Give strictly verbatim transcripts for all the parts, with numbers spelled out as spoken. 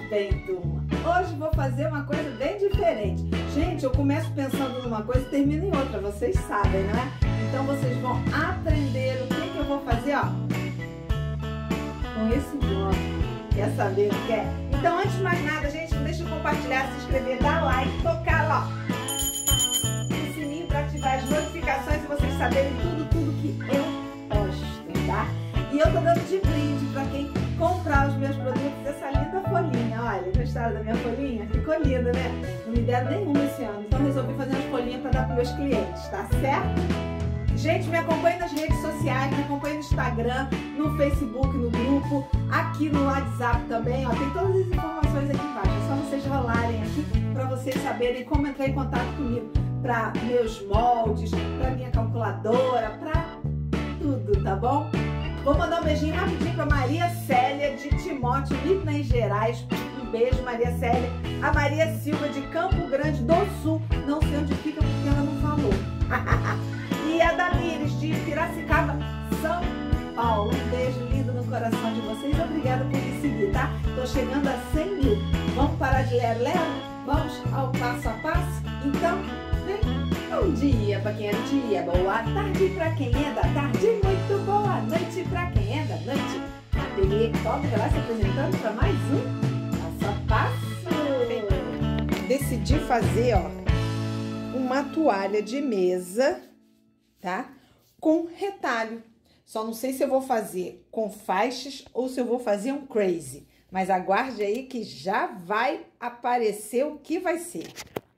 bem, turma? Hoje vou fazer uma coisa bem diferente. Gente, eu começo pensando numa coisa e termino em outra, vocês sabem, não é? Então vocês vão aprender o que, que eu vou fazer, ó, com esse bloco. Quer saber o que é? Então, antes de mais nada, gente, não deixa de compartilhar, se inscrever, dar like, tocar lá o sininho para ativar as notificações e vocês saberem tudo, tudo que eu posto, tá? E eu tô dando de brinde para quem comprar os meus produtos essa linda folhinha. Olha, gostaram da minha folhinha? Ficou linda, né? Não me deram nenhuma esse ano, então resolvi fazer umas folhinhas para dar para meus clientes, tá certo? Gente, me acompanhe nas redes sociais, me acompanhe no Instagram, no Facebook, no grupo, aqui no WhatsApp também, ó, tem todas as informações aqui embaixo, é só vocês rolarem aqui para vocês saberem como entrar em contato comigo, para meus moldes, para minha calculadora, para tudo, tá bom? Vou mandar um beijinho rapidinho para Maria Célia de Timóteo, Minas Gerais, um beijo Maria Célia, a Maria Silva de Campo Grande do Sul, não sei onde fica porque ela não falou. E a Damires de Piracicaba, São Paulo. Um beijo lindo no coração de vocês. Obrigada por me seguir, tá? Tô chegando a cem mil. Vamos parar de lero-lero? Vamos ao passo a passo? Então, vem. Bom dia pra quem é do dia. Boa tarde pra quem é da tarde. Muito boa noite pra quem é da noite. Ateliê Top vai se apresentando pra mais um passo a passo. Decidi fazer, ó, uma toalha de mesa, tá? Com retalho. Só não sei se eu vou fazer com faixas ou se eu vou fazer um crazy. Mas aguarde aí que já vai aparecer o que vai ser.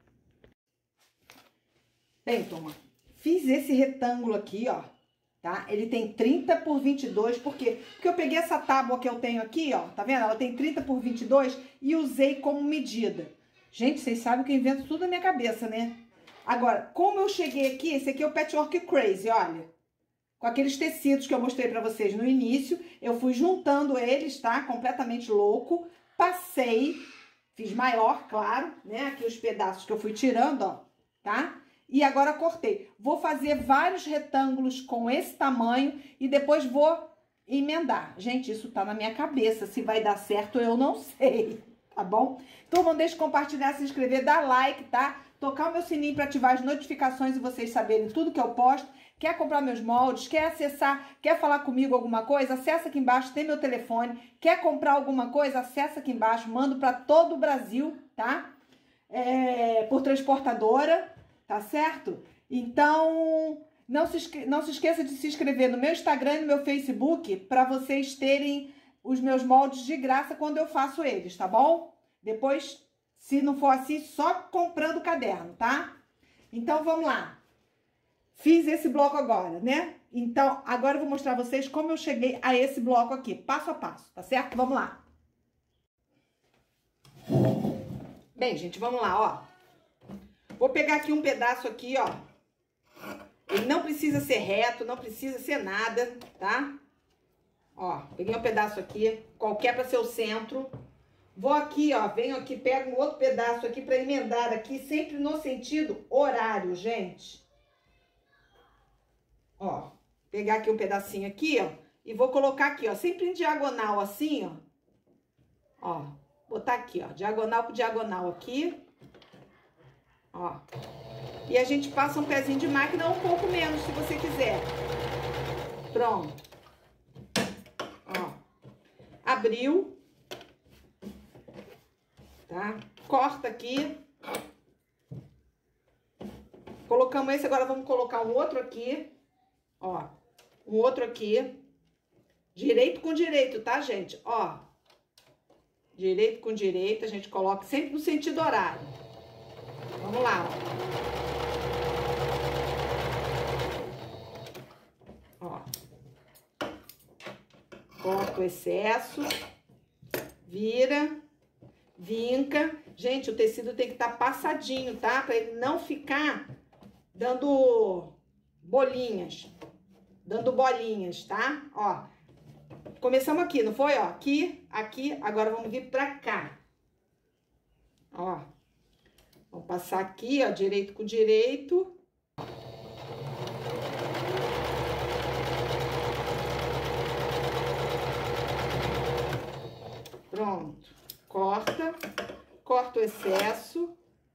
Bem, turma, fiz esse retângulo aqui, ó, tá? Ele tem trinta por vinte e dois, por quê? Porque eu peguei essa tábua que eu tenho aqui, ó, tá vendo? Ela tem trinta por vinte e dois e usei como medida. Gente, vocês sabem que eu invento tudo na minha cabeça, né? Agora, como eu cheguei aqui, esse aqui é o Patchwork Crazy, olha. Com aqueles tecidos que eu mostrei pra vocês no início, eu fui juntando eles, tá? Completamente louco. Passei, fiz maior, claro, né? Aqui os pedaços que eu fui tirando, ó, tá? E agora cortei. Vou fazer vários retângulos com esse tamanho e depois vou emendar. Gente, isso tá na minha cabeça. Se vai dar certo, eu não sei, tá bom? Então, não deixe de compartilhar, se inscrever, dar like, tá? Tocar o meu sininho para ativar as notificações e vocês saberem tudo que eu posto. Quer comprar meus moldes, quer acessar, quer falar comigo alguma coisa? Acessa aqui embaixo, tem meu telefone. Quer comprar alguma coisa? Acessa aqui embaixo, mando para todo o Brasil, tá? É, por transportadora, tá certo? Então, não se, não se esqueça de se inscrever no meu Instagram e no meu Facebook para vocês terem os meus moldes de graça quando eu faço eles, tá bom? Depois, se não for assim, só comprando o caderno, tá? Então, vamos lá. Fiz esse bloco agora, né? Então, agora eu vou mostrar a vocês como eu cheguei a esse bloco aqui, passo a passo, tá certo? Vamos lá. Bem, gente, vamos lá, ó. Vou pegar aqui um pedaço aqui, ó. Ele não precisa ser reto, não precisa ser nada, tá? Ó, peguei um pedaço aqui, qualquer para ser o centro. Vou aqui, ó, venho aqui, pego um outro pedaço aqui para emendar aqui, sempre no sentido horário, gente. Ó, pegar aqui um pedacinho aqui, ó, e vou colocar aqui, ó, sempre em diagonal assim, ó. Ó, botar aqui, ó, diagonal com diagonal aqui. Ó. E a gente passa um pezinho de máquina, um pouco menos, se você quiser. Pronto. Ó. Abriu. Tá? Corta aqui. Colocamos esse, agora vamos colocar um outro aqui. Ó, um outro aqui. Direito com direito, tá, gente? Ó. Direito com direito, a gente coloca sempre no sentido horário. Vamos lá, ó. Ó. Corta o excesso. Vira. Vinca. Gente, o tecido tem que estar passadinho, tá? Pra ele não ficar dando bolinhas. Dando bolinhas, tá? Ó. Começamos aqui, não foi? Ó, aqui, aqui. Agora vamos vir pra cá. Ó. Vamos passar aqui, ó, direito com direito. Pronto. corta, corta o excesso,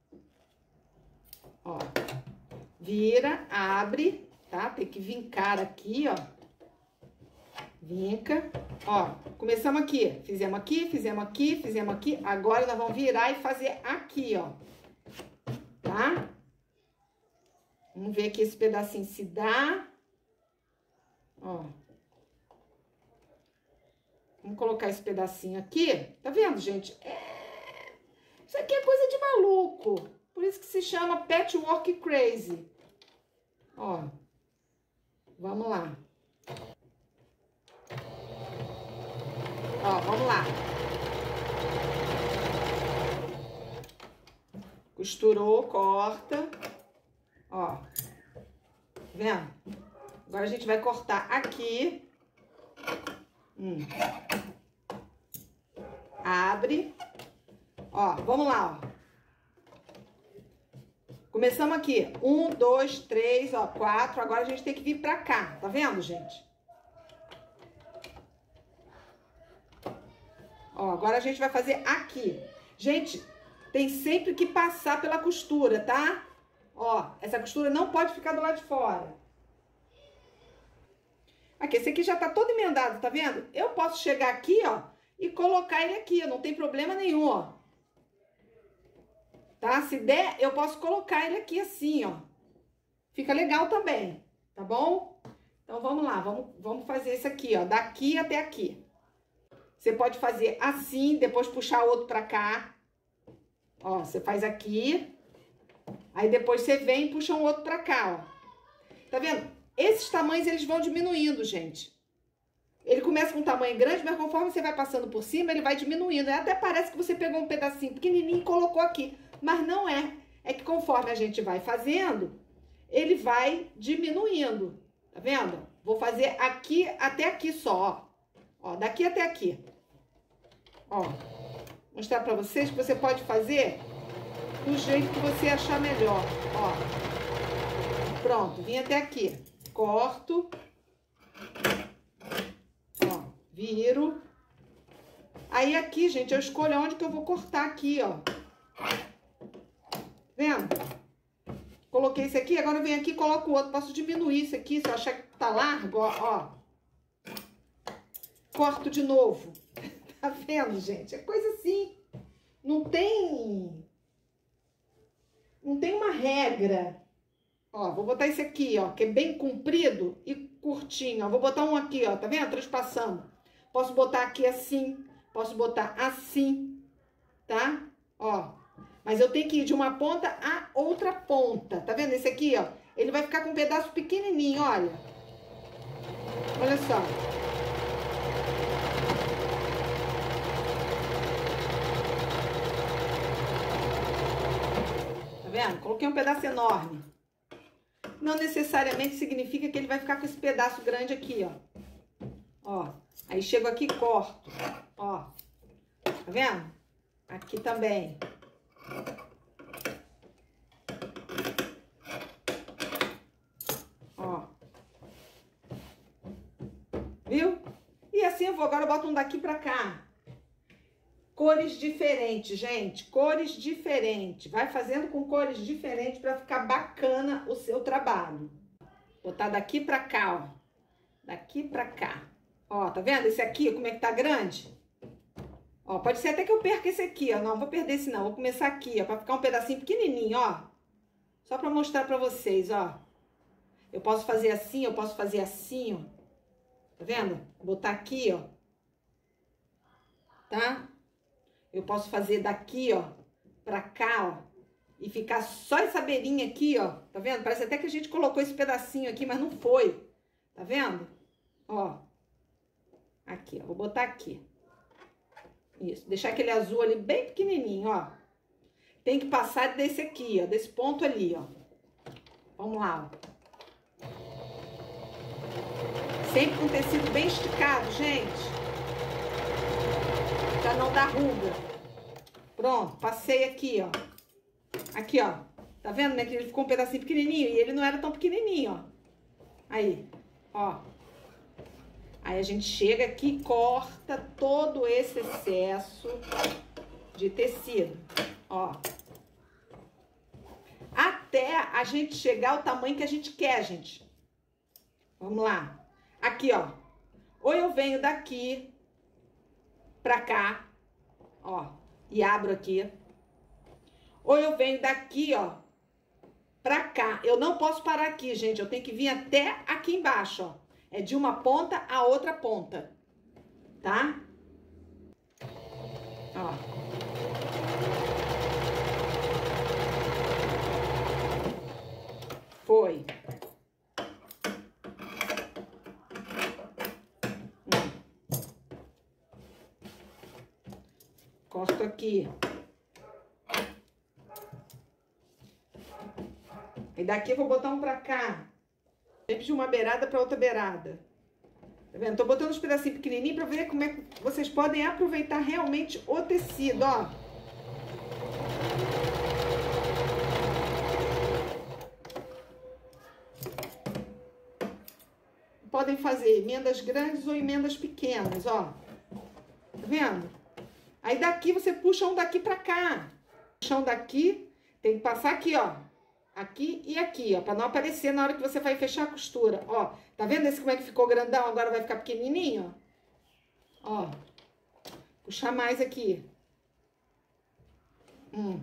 ó, vira, abre, tá? Tem que vincar aqui, ó, vinca, ó, começamos aqui, fizemos aqui, fizemos aqui, fizemos aqui, agora nós vamos virar e fazer aqui, ó, tá? Vamos ver aqui esse pedacinho se dá, ó. Vamos colocar esse pedacinho aqui. Tá vendo, gente? É... Isso aqui é coisa de maluco. Por isso que se chama Patchwork Crazy. Ó. Vamos lá. Ó, vamos lá. Costurou, corta. Ó. Tá vendo? Agora a gente vai cortar aqui. Hum. Abre. Ó, vamos lá, ó. Começamos aqui. Um, dois, três, ó, quatro. Agora a gente tem que vir pra cá. Tá vendo, gente? Ó, agora a gente vai fazer aqui. Gente, tem sempre que passar pela costura, tá? Ó, essa costura não pode ficar do lado de fora. Aqui, esse aqui já tá todo emendado, tá vendo? Eu posso chegar aqui, ó, e colocar ele aqui, não tem problema nenhum, ó. Tá? Se der, eu posso colocar ele aqui assim, ó. Fica legal também, tá bom? Então, vamos lá, vamos, vamos fazer esse aqui, ó, daqui até aqui. Você pode fazer assim, depois puxar outro pra cá. Ó, você faz aqui, aí depois você vem e puxa um outro pra cá, ó. Tá vendo? Esses tamanhos, eles vão diminuindo, gente. Ele começa com um tamanho grande, mas conforme você vai passando por cima, ele vai diminuindo. Até parece que você pegou um pedacinho pequenininho e colocou aqui. Mas não é. É que conforme a gente vai fazendo, ele vai diminuindo. Tá vendo? Vou fazer aqui até aqui só, ó. Ó, daqui até aqui. Ó. Mostrar pra vocês que você pode fazer do jeito que você achar melhor. Ó. Pronto, vim até aqui. Corto, ó, viro. Aí aqui, gente, eu escolho onde que eu vou cortar aqui, ó. Vendo? Coloquei esse aqui, agora eu venho aqui e coloco o outro. Posso diminuir isso aqui, se eu achar que tá largo, ó, ó. Corto de novo. Tá vendo, gente? É coisa assim. Não tem... Não tem uma regra. Ó, vou botar esse aqui, ó, que é bem comprido e curtinho, ó. Vou botar um aqui, ó, tá vendo? Transpassando. Posso botar aqui assim, posso botar assim, tá? Ó, mas eu tenho que ir de uma ponta a outra ponta, tá vendo? Esse aqui, ó, ele vai ficar com um pedaço pequenininho, olha. Olha só. Tá vendo? Coloquei um pedaço enorme. Não necessariamente significa que ele vai ficar com esse pedaço grande aqui, ó. Ó, aí chego aqui e corto, ó. Tá vendo? Aqui também. Ó. Viu? E assim eu vou, agora eu boto um daqui pra cá. Cores diferentes, gente, cores diferentes. Vai fazendo com cores diferentes para ficar bacana o seu trabalho. Botar daqui pra cá, ó. Daqui pra cá. Ó, tá vendo esse aqui, como é que tá grande? Ó, pode ser até que eu perca esse aqui, ó. Não, vou perder esse não. Vou começar aqui, ó, pra ficar um pedacinho pequenininho, ó. Só pra mostrar pra vocês, ó. Eu posso fazer assim, eu posso fazer assim, ó. Tá vendo? Botar aqui, ó. Tá? Eu posso fazer daqui, ó, pra cá, ó, e ficar só essa beirinha aqui, ó, tá vendo? Parece até que a gente colocou esse pedacinho aqui, mas não foi, tá vendo? Ó, aqui, ó, vou botar aqui. Isso, deixar aquele azul ali bem pequenininho, ó. Tem que passar desse aqui, ó, desse ponto ali, ó. Vamos lá, ó. Sempre com tecido bem esticado, gente. Pra não dar ruga. Pronto, passei aqui, ó. Aqui, ó. Tá vendo, né? Que ele ficou um pedacinho pequenininho. E ele não era tão pequenininho, ó. Aí, ó. Aí a gente chega aqui e corta todo esse excesso. de tecido, ó. Até a gente chegar ao tamanho que a gente quer, gente. Vamos lá. Aqui, ó. Ou eu venho daqui pra cá, ó, e abro aqui. Ou eu venho daqui, ó, pra cá. Eu não posso parar aqui, gente. Eu tenho que vir até aqui embaixo, ó. É de uma ponta a outra ponta, tá? Ó. Foi. Hum. Encosto aqui. E daqui eu vou botar um pra cá. Sempre de uma beirada pra outra beirada. Tá vendo? Tô botando uns pedacinhos pequenininhos pra ver como é que vocês podem aproveitar realmente o tecido, ó. Podem fazer emendas grandes ou emendas pequenas, ó. Tá vendo? Aí daqui você puxa um daqui pra cá. Puxa um daqui, tem que passar aqui, ó. Aqui e aqui, ó, pra não aparecer na hora que você vai fechar a costura, ó. Tá vendo esse como é que ficou grandão, agora vai ficar pequenininho, ó. Ó. Puxar mais aqui. Hum.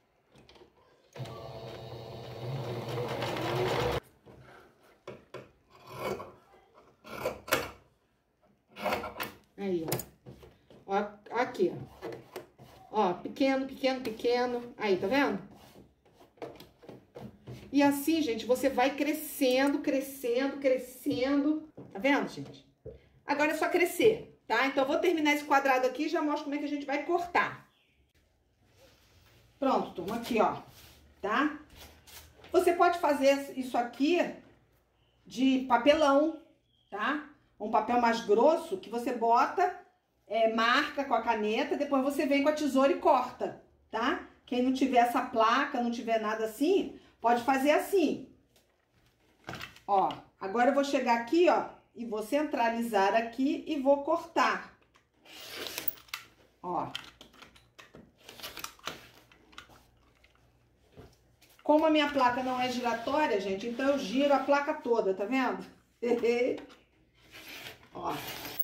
Aí, ó. Ó, aqui, ó. Ó, pequeno, pequeno, pequeno. Aí, tá vendo? E assim, gente, você vai crescendo, crescendo, crescendo. Tá vendo, gente? Agora é só crescer, tá? Então, eu vou terminar esse quadrado aqui e já mostro como é que a gente vai cortar. Pronto, turma, aqui, ó. Tá? Você pode fazer isso aqui de papelão, tá? Um papel mais grosso que você bota, é, marca com a caneta, depois você vem com a tesoura e corta, tá? Quem não tiver essa placa, não tiver nada assim, pode fazer assim. Ó, agora eu vou chegar aqui, ó, e vou centralizar aqui e vou cortar. Ó. Como a minha placa não é giratória, gente, então eu giro a placa toda, tá vendo? Ó.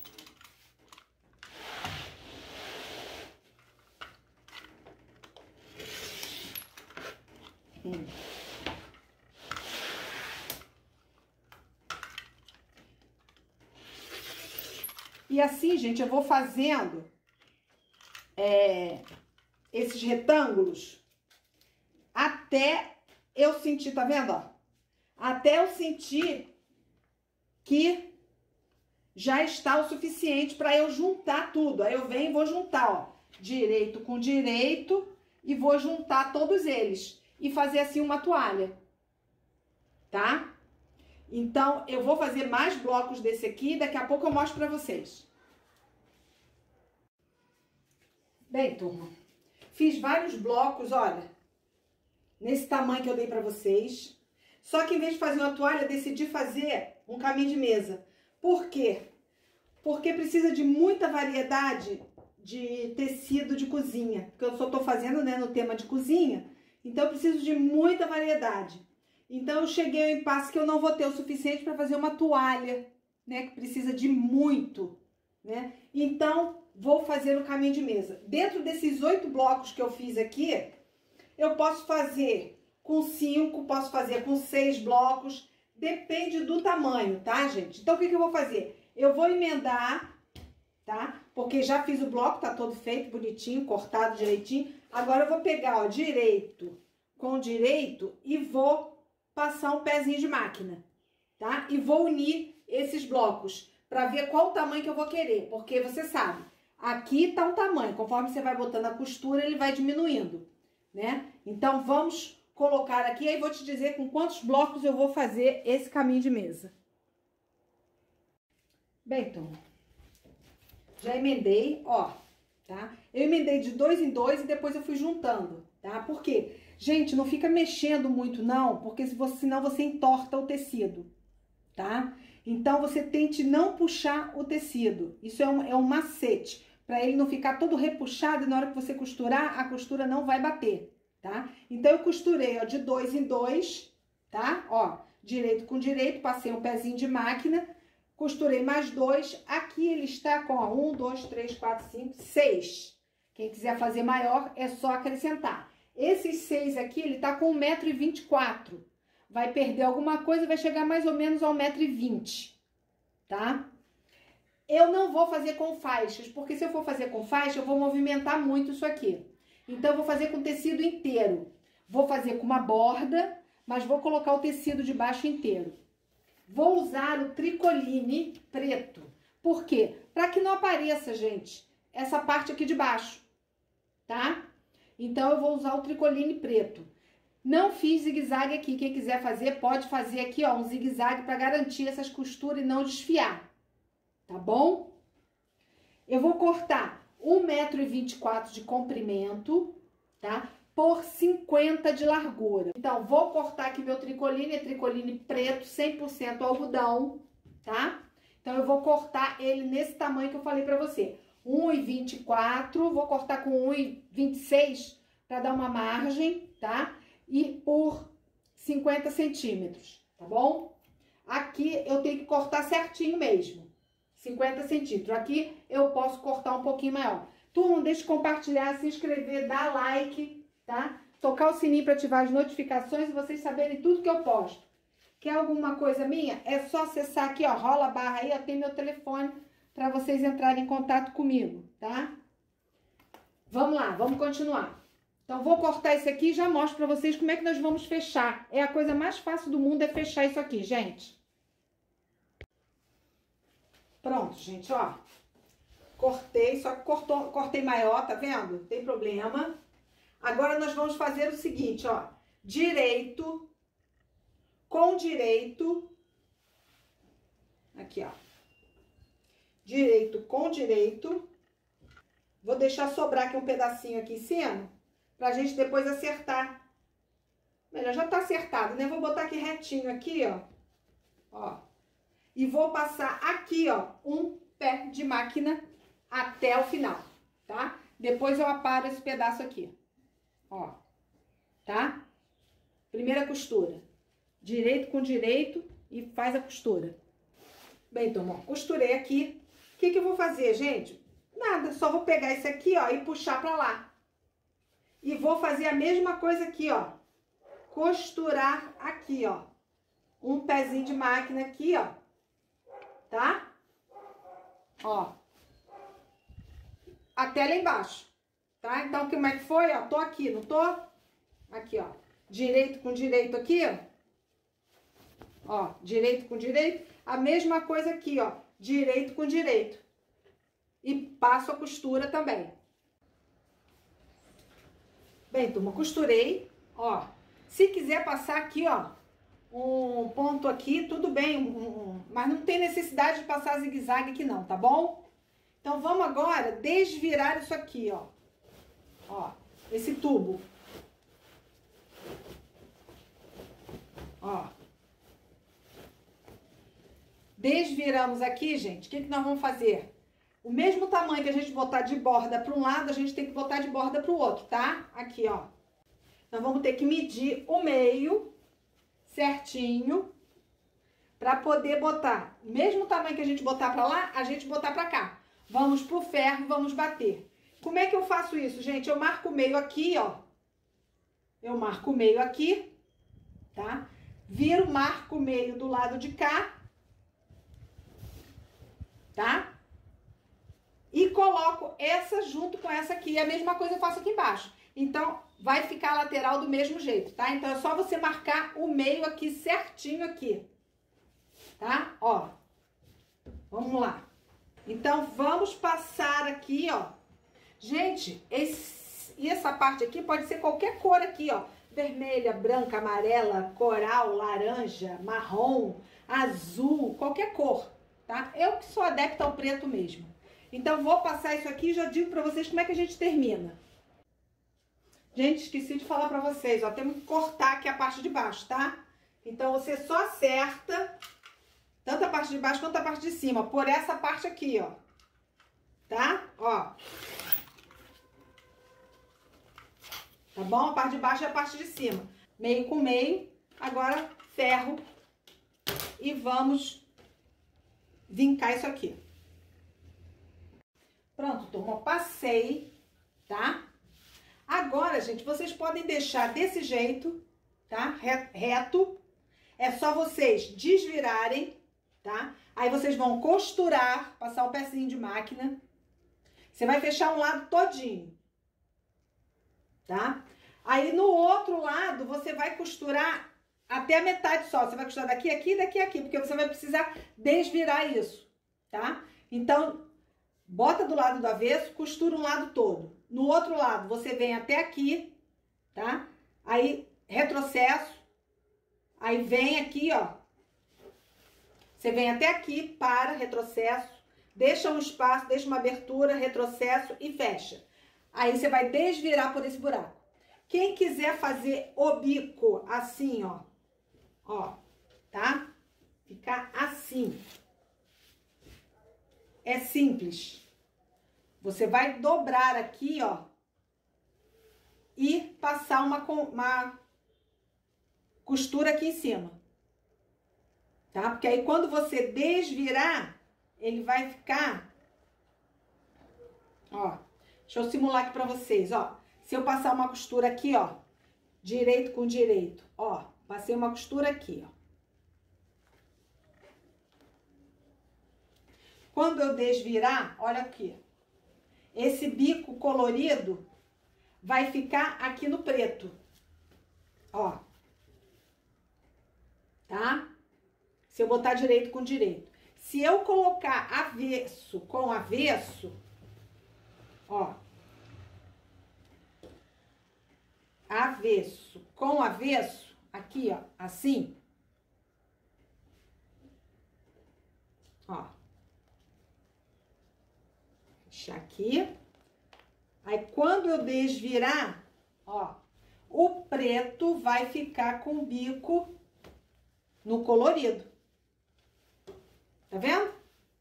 Hum. E assim, gente, eu vou fazendo é, esses retângulos até eu sentir, tá vendo, ó? Até eu sentir que já está o suficiente para eu juntar tudo. Aí eu venho e vou juntar, ó, direito com direito e vou juntar todos eles e fazer assim uma toalha, tá? Então, eu vou fazer mais blocos desse aqui, daqui a pouco eu mostro pra vocês. Bem, turma, fiz vários blocos, olha, nesse tamanho que eu dei pra vocês. Só que em vez de fazer uma toalha, decidi fazer um caminho de mesa. Por quê? Porque precisa de muita variedade de tecido de cozinha. Porque eu só tô fazendo, né, no tema de cozinha, então eu preciso de muita variedade. Então, eu cheguei ao impasse que eu não vou ter o suficiente para fazer uma toalha, né? Que precisa de muito, né? Então, vou fazer o caminho de mesa. Dentro desses oito blocos que eu fiz aqui, eu posso fazer com cinco, posso fazer com seis blocos, depende do tamanho, tá, gente? Então, o que que eu vou fazer? Eu vou emendar, tá? Porque já fiz o bloco, tá todo feito, bonitinho, cortado direitinho. Agora, eu vou pegar, ó, direito com direito e vou passar um pezinho de máquina, tá? E vou unir esses blocos para ver qual o tamanho que eu vou querer, porque você sabe, aqui tá um tamanho, conforme você vai botando a costura, ele vai diminuindo, né? Então, vamos colocar aqui, aí vou te dizer com quantos blocos eu vou fazer esse caminho de mesa. Bem, então, já emendei, ó, tá? Eu emendei de dois em dois e depois eu fui juntando, tá? Por quê? Gente, não fica mexendo muito não, porque se você, senão você entorta o tecido, tá? Então, você tente não puxar o tecido. Isso é um, é um macete. para ele não ficar todo repuxado e na hora que você costurar, a costura não vai bater, tá? Então, eu costurei, ó, de dois em dois, tá? Ó, direito com direito, passei um pezinho de máquina, costurei mais dois. Aqui ele está com, ó, um, dois, três, quatro, cinco, seis. Quem quiser fazer maior, é só acrescentar. Esses seis aqui, ele tá com um metro e vinte e quatro. Vai perder alguma coisa, vai chegar mais ou menos a um metro e vinte, tá? Eu não vou fazer com faixas, porque se eu for fazer com faixa, eu vou movimentar muito isso aqui. Então, eu vou fazer com tecido inteiro. Vou fazer com uma borda, mas vou colocar o tecido de baixo inteiro. Vou usar o tricoline preto. Por quê? Para que não apareça, gente, essa parte aqui de baixo, tá? Então, eu vou usar o tricoline preto. Não fiz zigue-zague aqui. Quem quiser fazer, pode fazer aqui, ó, um zigue-zague para garantir essas costuras e não desfiar. Tá bom? Eu vou cortar um metro e vinte e quatro de comprimento, tá? Por cinquenta de largura. Então, vou cortar aqui meu tricoline, é tricoline preto, cem por cento algodão, tá? Então, eu vou cortar ele nesse tamanho que eu falei pra você. um e vinte e quatro, vou cortar com um e vinte e seis pra dar uma margem, tá? E por cinquenta centímetros, tá bom? Aqui eu tenho que cortar certinho mesmo, cinquenta centímetros. Aqui eu posso cortar um pouquinho maior. Turma, não deixe de compartilhar, se inscrever, dar like, tá? Tocar o sininho para ativar as notificações e vocês saberem tudo que eu posto. Quer alguma coisa minha? É só acessar aqui, ó, rola a barra aí, ó, tem meu telefone para vocês entrarem em contato comigo, tá? Vamos lá, vamos continuar. Então, vou cortar esse aqui e já mostro pra vocês como é que nós vamos fechar. É a coisa mais fácil do mundo, é fechar isso aqui, gente. Pronto, gente, ó. Cortei, só que cortou, cortei maior, tá vendo? Não tem problema. Agora, nós vamos fazer o seguinte, ó. Direito com direito. Aqui, ó. Direito com direito. Vou deixar sobrar aqui um pedacinho aqui em cima. Pra gente depois acertar. Melhor, já tá acertado, né? Vou botar aqui retinho aqui, ó. Ó. E vou passar aqui, ó, um pé de máquina até o final, tá? Depois eu aparo esse pedaço aqui. Ó. Tá? Primeira costura. Direito com direito e faz a costura. Bem, então, ó, costurei aqui. O que que eu vou fazer, gente? Nada, só vou pegar esse aqui, ó, e puxar pra lá. E vou fazer a mesma coisa aqui, ó. Costurar aqui, ó. Um pezinho de máquina aqui, ó. Tá? Ó. Até lá embaixo. Tá? Então, como é que foi, ó? Tô aqui, não tô? Aqui, ó. Direito com direito aqui, ó. Ó, direito com direito. A mesma coisa aqui, ó. Direito com direito. E passo a costura também. Bem, turma, costurei, ó. Se quiser passar aqui, ó, um ponto aqui, tudo bem, um, um, mas não tem necessidade de passar zigue-zague aqui não, tá bom? Então, vamos agora desvirar isso aqui, ó. Ó, esse tubo. Ó. Desviramos aqui, gente, o que que nós vamos fazer? O mesmo tamanho que a gente botar de borda para um lado, a gente tem que botar de borda para o outro, tá? Aqui, ó. Nós vamos ter que medir o meio certinho para poder botar. O mesmo tamanho que a gente botar para lá, a gente botar para cá. Vamos pro ferro, vamos bater. Como é que eu faço isso, gente? Eu marco o meio aqui, ó. Eu marco o meio aqui, tá? Viro, marco o meio do lado de cá, tá? E coloco essa junto com essa aqui. A mesma coisa eu faço aqui embaixo. Então, vai ficar a lateral do mesmo jeito, tá? Então, é só você marcar o meio aqui certinho aqui. Tá? Ó. Vamos lá. Então, vamos passar aqui, ó. Gente, esse, e essa parte aqui pode ser qualquer cor aqui, ó. Vermelha, branca, amarela, coral, laranja, marrom, azul, qualquer cor, tá? Eu que sou adepta ao preto mesmo. Então, vou passar isso aqui e já digo pra vocês como é que a gente termina. Gente, esqueci de falar pra vocês, ó, temos que cortar aqui a parte de baixo, tá? Então, você só acerta tanto a parte de baixo quanto a parte de cima, por essa parte aqui, ó. tá? Ó. Tá bom? A parte de baixo é a parte de cima. Meio com meio. Agora, ferro. E vamos vincar isso aqui. Pronto, turma. Passei, tá? Agora, gente, vocês podem deixar desse jeito, tá? Reto. É só vocês desvirarem, tá? Aí vocês vão costurar, passar o pezinho de máquina. Você vai fechar um lado todinho, tá? Aí no outro lado você vai costurar até a metade só. Você vai costurar daqui, aqui, daqui, aqui, porque você vai precisar desvirar isso, tá? Então, bota do lado do avesso, costura um lado todo. No outro lado você vem até aqui, tá? Aí retrocesso, aí vem aqui, ó. Você vem até aqui, para, retrocesso, deixa um espaço, deixa uma abertura, retrocesso e fecha. Aí você vai desvirar por esse buraco. Quem quiser fazer o bico assim, ó, ó, tá? Ficar assim. É simples. Você vai dobrar aqui, ó, e passar uma, uma costura aqui em cima. Tá? Porque aí quando você desvirar, ele vai ficar, ó, deixa eu simular aqui pra vocês, ó. Se eu passar uma costura aqui, ó, direito com direito, ó, passei uma costura aqui, ó. Quando eu desvirar, olha aqui, esse bico colorido vai ficar aqui no preto, ó, tá? Se eu botar direito com direito. Se eu colocar avesso com avesso, ó, avesso com avesso, aqui, ó, assim, ó, fechar aqui, aí quando eu desvirar, ó, o preto vai ficar com o bico no colorido, tá vendo?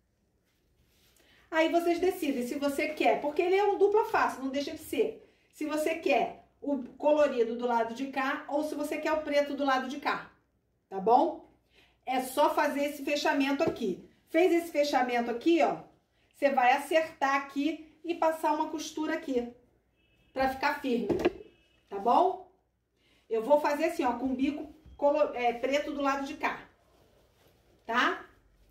Aí vocês decidem se você quer, porque ele é um dupla face, não deixa de ser, se você quer o colorido do lado de cá ou se você quer o preto do lado de cá, tá bom? É só fazer esse fechamento aqui. Fez esse fechamento aqui, ó, você vai acertar aqui e passar uma costura aqui, pra ficar firme, tá bom? Eu vou fazer assim, ó, com o bico color, é, preto do lado de cá, tá?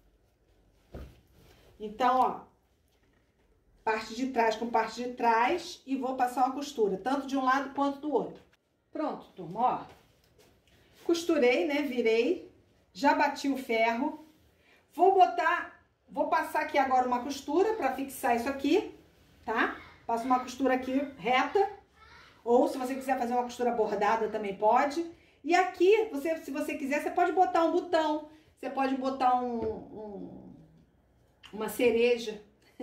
Então, ó, parte de trás com parte de trás e vou passar uma costura, tanto de um lado quanto do outro. Pronto, turma, ó. Costurei, né, virei, já bati o ferro. Vou botar, vou passar aqui agora uma costura pra fixar isso aqui, tá? Passo uma costura aqui reta, ou se você quiser fazer uma costura bordada também pode. E aqui, você, se você quiser, você pode botar um botão, você pode botar um, um, uma cereja,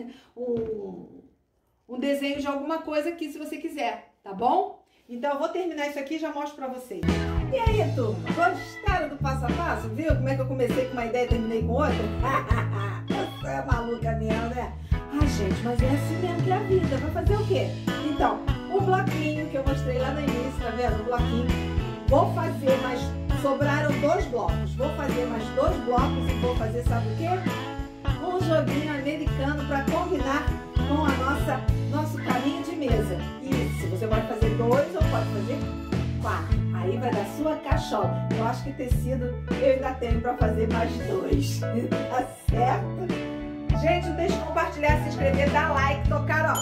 um, um desenho de alguma coisa aqui, se você quiser, tá bom? Então, eu vou terminar isso aqui e já mostro pra vocês. E aí, turma? Gostaram do passo a passo? Viu como é que eu comecei com uma ideia e terminei com outra? Você é maluca mesmo, né? Ah, gente, mas é assim mesmo que é a vida. Vai fazer o quê? Então, o bloquinho que eu mostrei lá no início, tá vendo? O bloquinho. Vou fazer, mas sobraram dois blocos. Vou fazer mais dois blocos e vou fazer, sabe o quê? Um joguinho americano para combinar com a nossa nosso caminho de mesa. Isso, você pode fazer dois ou pode fazer quatro. Aí vai dar sua cachola. Eu acho que tecido eu ainda tenho para fazer mais dois. Tá certo? Gente, não deixe de compartilhar, se inscrever, dar like, tocar, ó,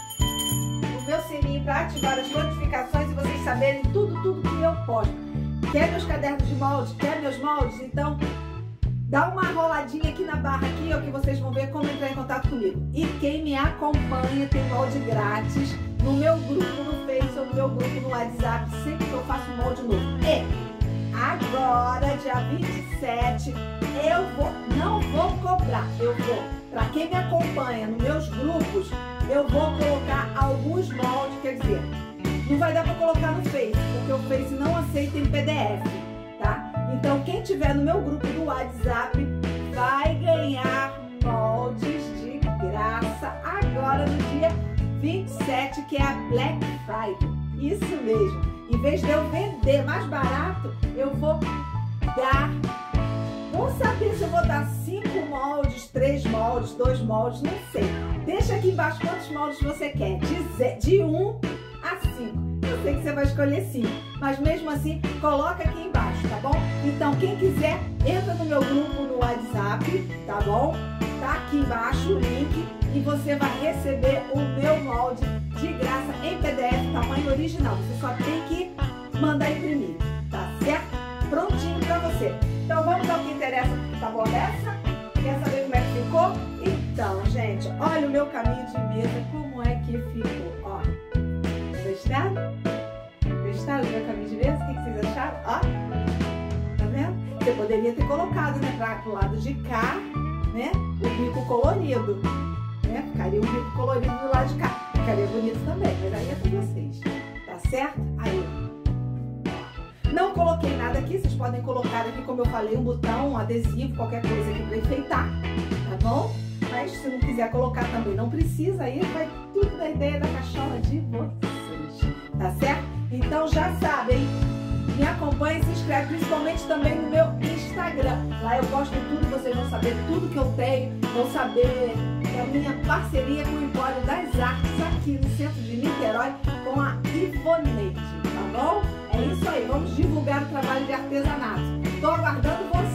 o meu sininho para ativar as notificações e vocês saberem tudo, tudo que eu posto. Quer meus cadernos de molde? Quer meus moldes? Então, dá uma roladinha aqui na barra aqui, ó, que vocês vão ver como entrar em contato comigo. E quem me acompanha tem molde grátis no meu grupo no Face ou no meu grupo no WhatsApp, sempre que eu faço um molde novo. E agora, dia vinte e sete, eu vou, não vou cobrar, eu vou, pra quem me acompanha nos meus grupos, eu vou colocar alguns moldes, quer dizer, não vai dar pra colocar no Face, porque o Face não aceita em P D F, tá? Então, quem tiver no meu grupo do WhatsApp vai ganhar moldes de graça agora. vinte e sete, que é a Black Friday. Isso mesmo. Em vez de eu vender mais barato, eu vou dar... Vou saber se eu vou dar cinco moldes, três moldes, dois moldes, não sei. Deixa aqui embaixo quantos moldes você quer. De um a cinco. Eu sei que você vai escolher cinco, mas mesmo assim, coloca aqui embaixo, tá bom? Então, quem quiser, entra no meu grupo no WhatsApp, tá bom? Tá aqui embaixo o link e você vai receber o meu molde de graça em P D F, tamanho original. Você só tem que mandar imprimir, tá certo? Prontinho pra você. Então, vamos ao que interessa, tá bom dessa? Quer saber como é que ficou? Então, gente, olha o meu caminho de mesa, como é que ficou, ó. Gostaram? Gostaram do meu caminho de mesa? O que vocês acharam? Ó, tá vendo? Você poderia ter colocado, né, para o lado de cá, né, o bico colorido, né? Ficaria um bico colorido do lado de cá. Ficaria bonito também, mas aí é com vocês, tá certo? Aí, não coloquei nada aqui, vocês podem colocar aqui, como eu falei, um botão, um adesivo, qualquer coisa aqui para enfeitar, tá bom? Mas se não quiser colocar também, não precisa, aí vai tudo da ideia da cachola de vocês, tá certo? Então já sabem, me acompanhe, se inscreve, principalmente também no meu Instagram. Lá eu posto tudo, vocês vão saber tudo que eu tenho, vão saber da minha parceria com o Empório das Artes aqui no centro de Niterói com a Ivoneide, tá bom? É isso aí, vamos divulgar o trabalho de artesanato. Tô aguardando vocês.